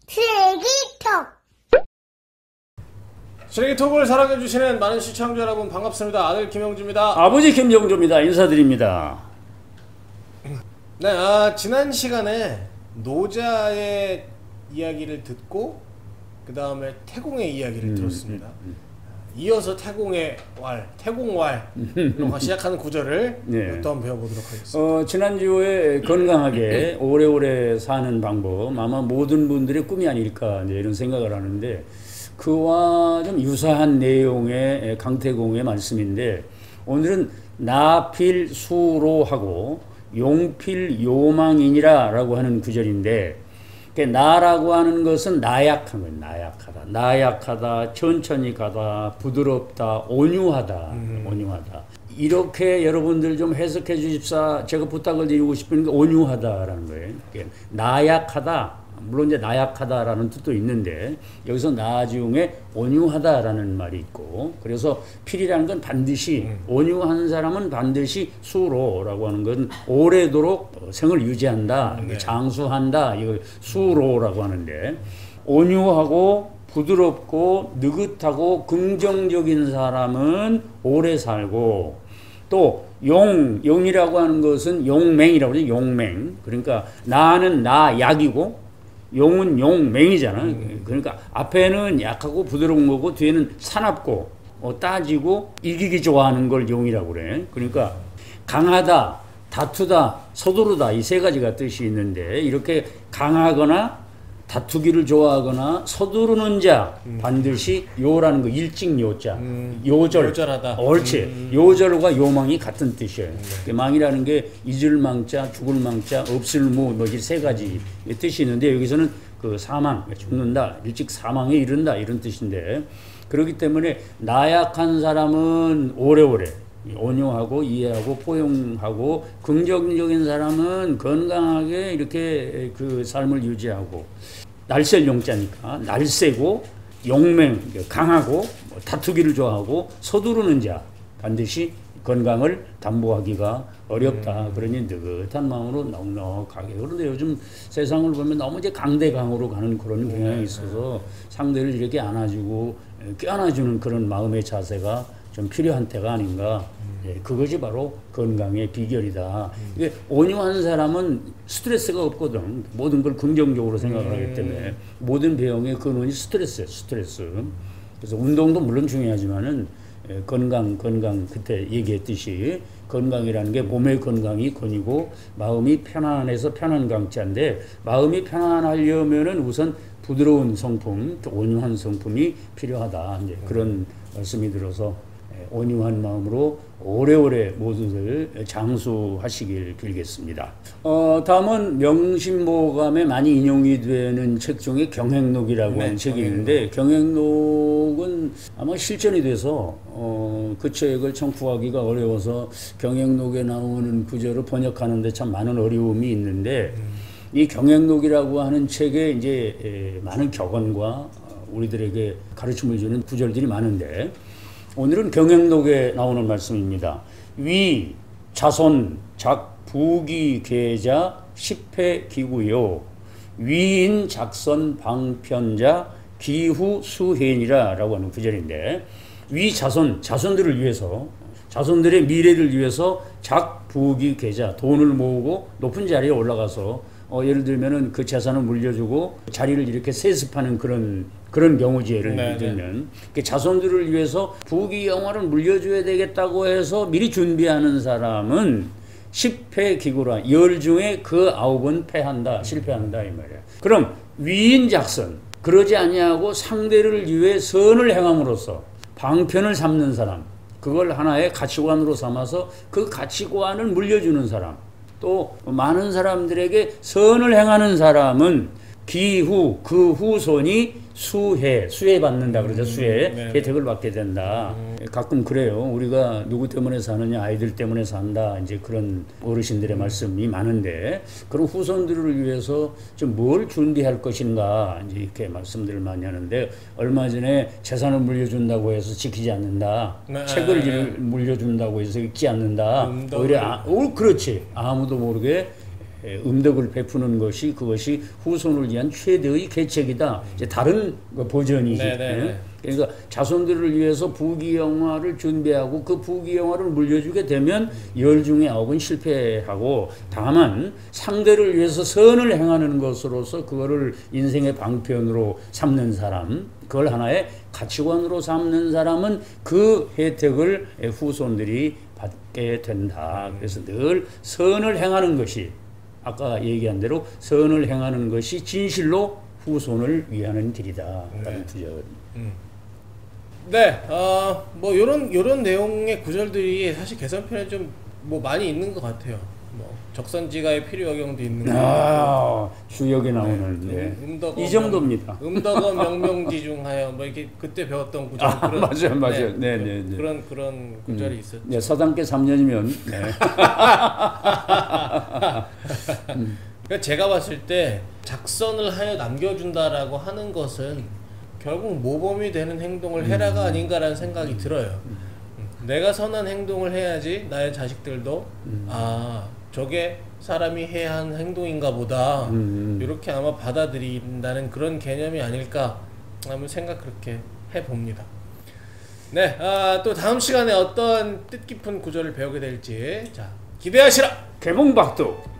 쓰레기톡. 쓰레기톡을 사랑해주시는 많은 시청자 여러분 반갑습니다. 아들 김영주입니다. 아버지 김영주입니다. 인사드립니다. 네, 지난 시간에 노자의 이야기를 듣고 그 다음에 태공의 이야기를 들었습니다. 이어서 태공왈로 시작하는 구절을 네. 또 한번 배워보도록 하겠습니다. 지난주에 건강하게 오래오래 사는 방법, 아마 모든 분들의 꿈이 아닐까 이런 생각을 하는데, 그와 좀 유사한 내용의 강태공의 말씀인데, 오늘은 나필수로하고 용필요망이니라 라고 하는 구절인데, 나라고 하는 것은 나약한 거예요. 나약하다, 천천히 가다, 부드럽다, 온유하다. 이렇게 여러분들 좀 해석해 주십사. 제가 부탁을 드리고 싶은 게 온유하다라는 거예요. 나약하다, 물론 이제 나약하다라는 뜻도 있는데, 여기서 나중에 온유하다라는 말이 있고, 그래서 필이라는 건 반드시, 온유한 사람은 반드시 수로라고 하는 건 오래도록 생을 유지한다, 장수한다, 이걸 수로라고 하는데, 온유하고 부드럽고 느긋하고 긍정적인 사람은 오래 살고, 또 용이라고 하는 것은 용맹이라고 그러죠. 용맹. 그러니까 나는 나약이고 용은 용맹이잖아. 그러니까 앞에는 약하고 부드러운 거고 뒤에는 사납고 따지고 이기기 좋아하는 걸 용이라고 그래. 그러니까 강하다, 다투다, 서두르다, 이 세 가지가 뜻이 있는데, 이렇게 강하거나 다투기를 좋아하거나 서두르는 자, 반드시 요라는 거, 일찍 요자, 요절하다. 옳지. 요절과 요망이 같은 뜻이에요. 망이라는 게 잊을 망자, 죽을 망자, 없을 무, 이 세 가지 뜻이 있는데, 여기서는 그 사망, 죽는다, 일찍 사망에 이른다, 이런 뜻인데, 그렇기 때문에 나약한 사람은 오래오래 온유하고 이해하고 포용하고, 긍정적인 사람은 건강하게 이렇게 그 삶을 유지하고, 날쌘 용자니까 날쌔고 용맹, 강하고 다투기를 좋아하고 서두르는 자, 반드시 건강을 담보하기가 어렵다. 그러니 느긋한 마음으로 넉넉하게. 그런데 요즘 세상을 보면 너무 이제 강대강으로 가는 그런 경향이 있어서 상대를 이렇게 안아주고 껴안아주는 그런 마음의 자세가 좀 필요한 때가 아닌가. 그것이 바로 건강의 비결이다. 이게 온유한 사람은 스트레스가 없거든. 모든 걸 긍정적으로 생각을 하기 때문에 모든 병의 근원이 스트레스예요. 스트레스. 그래서 운동도 물론 중요하지만은 건강 그때 얘기했듯이 건강이라는 게 몸의 건강이 건이고 마음이 편안해서 편한 강자인데, 마음이 편안하려면은 우선 부드러운 성품, 온유한 성품이 필요하다. 이제 그런 말씀이 들어서 온유한 마음으로 오래오래 모두들 장수하시길 빌겠습니다. 다음은 명심보감에 많이 인용이 되는 책 중에 경행록이라고 하는 책이 있는데, 경행록은 아마 실전이 돼서 그 책을 참 구하기가 어려워서 경행록에 나오는 구절을 번역하는데 참 많은 어려움이 있는데, 이 경행록이라고 하는 책에 이제 많은 격언과 우리들에게 가르침을 주는 구절들이 많은데, 오늘은 경행록에 나오는 말씀입니다. 위, 자손, 작, 부기, 계자, 십회, 기구요. 위인, 작선, 방편자, 기후, 수해니라 라고 하는 구절인데, 위, 자손들을 위해서, 자손들의 미래를 위해서 작, 부기, 계자, 돈을 모으고 높은 자리에 올라가서 예를 들면은 그 재산을 물려주고 자리를 이렇게 세습하는 그런 경우지. 예를 들면 자손들을 위해서 부귀 영화를 물려줘야 되겠다고 해서 미리 준비하는 사람은 10패 기구라, 10 중에 그 9은 패한다, 실패한다 이 말이야. 그럼 위인작선, 그러지 아니하고 상대를 위해 선을 행함으로써 방편을 삼는 사람, 그걸 하나의 가치관으로 삼아서 그 가치관을 물려주는 사람, 또 많은 사람들에게 선을 행하는 사람은 기후, 그 후손이 수혜 받는다 그러죠. 수혜 혜택을 받게 된다. 가끔 그래요. 우리가 누구 때문에 사느냐, 아이들 때문에 산다, 이제 그런 어르신들의 말씀이 많은데, 그런 후손들을 위해서 좀 뭘 준비할 것인가, 이제 이렇게 말씀들을 많이 하는데, 얼마 전에 재산을 물려준다고 해서 지키지 않는다, 책을 물려준다고 해서 읽지 않는다, 오히려 그렇지, 아무도 모르게 음덕을 베푸는 것이 그것이 후손을 위한 최대의 계책이다. 이제 다른 버전이지. 네네. 그러니까 자손들을 위해서 부귀영화를 준비하고 그 부귀영화를 물려주게 되면 10중에 9은 실패하고 다만 상대를 위해서 선을 행하는 것으로서 그거를 인생의 방편으로 삼는 사람, 그걸 하나의 가치관으로 삼는 사람은 그 혜택을 후손들이 받게 된다. 그래서 늘 선을 행하는 것이 아까 얘기한 대로 선을 행하는 것이 진실로 후손을 위하는 길이다. 라는 구절. 네, 뭐 요런 내용의 구절들이 사실 개선편에 좀 뭐 많이 있는 것 같아요. 뭐 적선지가의 필요역용도 있는 거. 주역에 나오는. 네. 이 정도입니다. 음덕어 명명지중하여 뭐 이렇게 그때 배웠던 구절. 맞아요. 네. 그런 구절이 있었죠. 네, 서당께 3년이면. 네. 그러니까 제가 봤을 때 작선을 하여 남겨준다라고 하는 것은 결국 모범이 되는 행동을 해라가 아닌가라는 생각이 들어요. 내가 선한 행동을 해야지 나의 자식들도 저게 사람이 해야 하는 행동인가 보다 이렇게 아마 받아들인다는 그런 개념이 아닐까 한번 생각 그렇게 해봅니다. 네, 또 다음 시간에 어떤 뜻깊은 구절을 배우게 될지 자 기대하시라. 개몽박도.